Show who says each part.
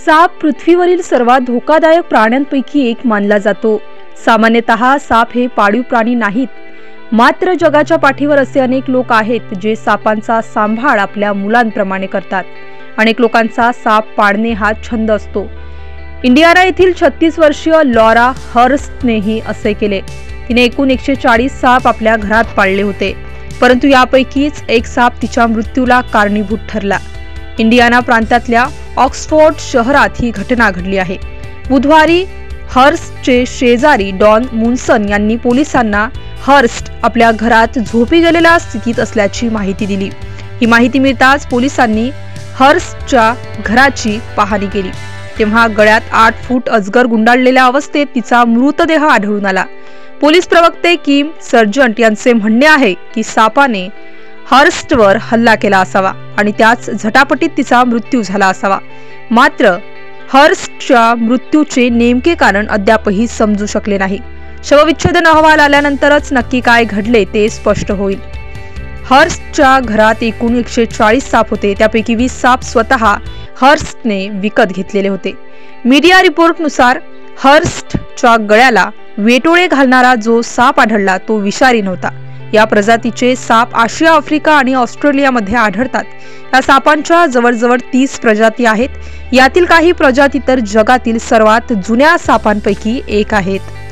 Speaker 1: साप पृथ्वीवरील सर्वात धोकादायक प्राण्यांपैकी एक मानला जातो। सामान्यतः साप हे पाळीव प्राणी नाहीत, मात्र जगाच्या पाठीवर असे अनेक लोक आहेत जे सापांचा सांभाळ आपल्या मुलांप्रमाणे करतात। अनेक लोकांचा साप पाळणे हा छंद असतो। इंडियाना येथील 36 वर्षीय लॉरा हर्स्टनेही असे केले। तिने एकूण 140 साप आपल्या घरात पाळले होते, परंतु यापैकीच एक साप तिच्या मृत्यूला कारणीभूत ठरला। इंडियाना प्रांतातल्या ऑक्सफोर्ड शहरात ही घटना घडली आहे। बुधवारी हर्स्टचे शेजारी डॉन मुन्सन यांनी पोलिसांना हर्स्ट आपल्या घरात झोपी गेलेल्या स्थितीत असल्याची माहिती दिली। ही माहिती मिळताच पोलिसांनी हर्स्टच्या घराची पाहणी केली, तेव्हा गळ्यात 8 फूट अजगर गुंडाळलेल्या अवस्थेत तिचा मृतदेह आढळून आला। पोलीस प्रवक्ते किम सर्जंट यांचे म्हणणे आहे की सापाने हर्स्टवर हल्ला केला असावा आणि त्याच झटापटीत तिचा मृत्यू झाला असावा। मात्र हर्स्टच्या मृत्यूचे नेमके कारण अद्यापही समजू शकले नाही। शवविच्छेदन अहवाल आल्यानंतरच नक्की काय घडले ते स्पष्ट होईल। हर्स्टच्या घरात एकूण 140 साप होते, त्यापैकी 20 साप स्वतः हर्स्टने विकत घेतलेले होते। मीडिया रिपोर्टनुसार हर्स्टच्या गळ्याला वेटोळे घालणारा जो साप आढळला तो विषारी नव्हता। या प्रजातीचे साप आशिया, आफ्रिका आणि ऑस्ट्रेलियामध्ये आढळतात। या सापांच्या जवळजवळ 30 प्रजाती आहेत। यातील काही प्रजाती तर जगातील सर्वात जुन्या सापांपैकी एक आहेत।